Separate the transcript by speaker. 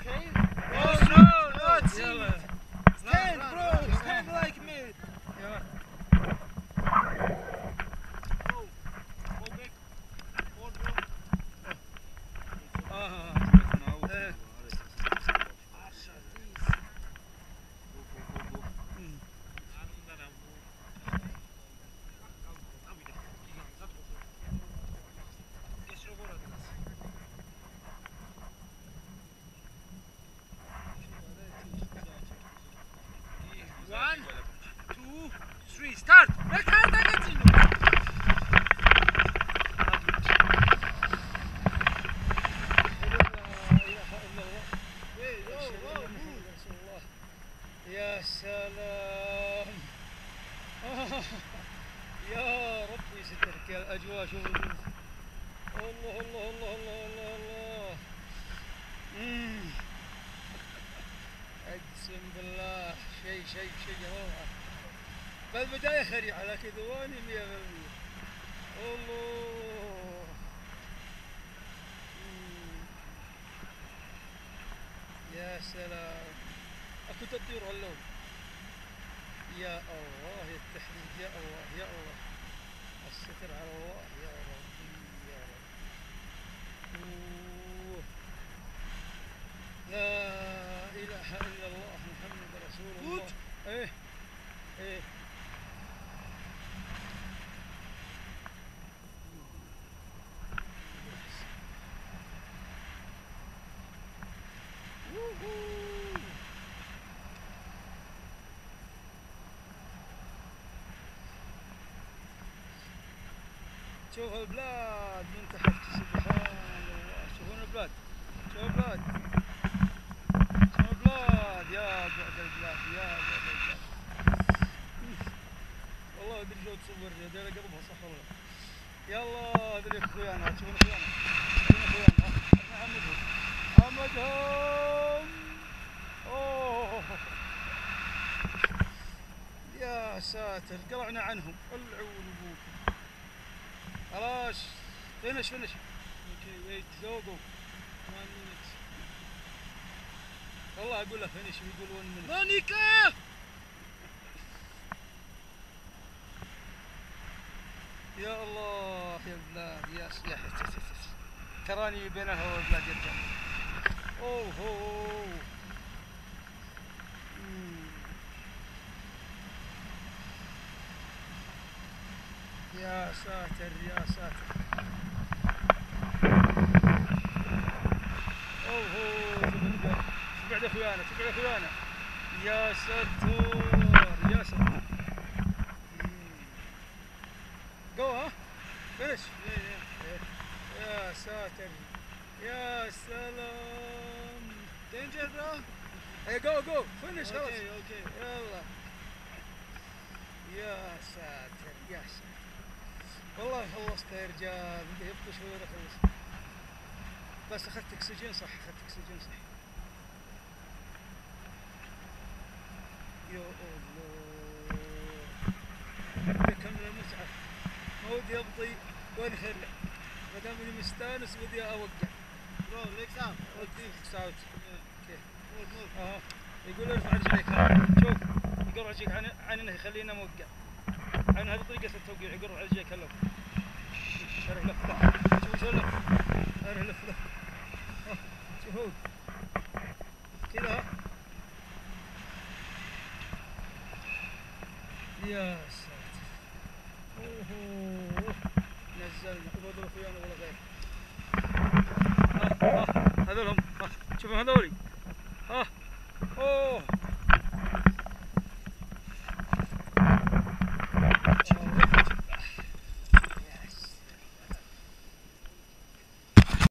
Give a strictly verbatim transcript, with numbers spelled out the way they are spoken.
Speaker 1: okay?
Speaker 2: Oh no, not
Speaker 1: Yalla.
Speaker 2: Stand, bro. Stand like me.
Speaker 1: يلا.
Speaker 2: Go. Go back. Hold, bro.
Speaker 1: اه
Speaker 2: Eh. Asha, please. Go, go, go, go.
Speaker 1: مم.
Speaker 2: One, two, three, start! Back hand again.
Speaker 1: يا سلام. آه. يا ربي سترك يا الاجواء. شوف الله الله الله الله الله الله. مم. اقسم بالله شيء شيء شيء روعه. بالبدايه خريعه لكن ذواني مية بالمية. الله. مم. يا سلام. اكو تطير هاللون. يا الله يا التحديد. يا الله يا الله. الستر على الله. يا ربي يا رب. أوه. لا اله الا الله محمد رسول الله. ايه ايه. ووهو. شوف البلاد من تحت سبحان الله. شوفون البلاد. شوف البلاد. شوف البلاد. يا بعد البلاد يا بعد البلاد. والله ادري شو تصور هذول قلبها صح والله. يلا هذول اخويانا. تشوفون اخويانا. تشوفون اخويانا. احنا عمدهم. عمدهم. اوه. يا ساتر قلعنا عنهم. العون ابوكم. خلاص فينش فينش. اوكي ويت جو جو. واحد مينت. والله اقول له فينش ويقول واحد مينت.
Speaker 2: مونيكا.
Speaker 1: يا الله يا بلاد يا س- يا حت- تراني بين الهواء والبلاد يا رجال. اوه هو. مم. يا ساتر يا ساتر. اوه هو. شوف الرجال. شوف بعد اخويانا. شوف بعد اخويانا. يا ستور يا ستور. جو ها فينش. يا ساتر يا سلام.
Speaker 2: Danger, bro.
Speaker 1: اي جو جو فينش خلاص.
Speaker 2: Okay, okay.
Speaker 1: يلا. يا ساتر يا ساتر. والله خلصت يا رجال. بدي يبطش ولا خلص. بس اخذت اكسجين صح. اخذت اكسجين صح. يا الله. بدي اكمل المتعة. ما ودي ابطي وانخلع. ما دام اني مستانس ودي اوقع.
Speaker 2: Bro, legs up. Hold this.
Speaker 1: ساوت.
Speaker 2: Yeah. Move, move.
Speaker 1: اه يقول ارفع رجليك. شوف يقر رجليك عن عننا يخلينا موقع. عن هذه طريقة التوقيع. يقر رجليك هلو. ارح لف لف. شوف شو لف. ارح لف لف. اه شوفوا كذا ها. يا ساتر. اوه نزلنا. هذول اخويانا ولا غير. ها ها هذول هم. ها شوفوا هذولي.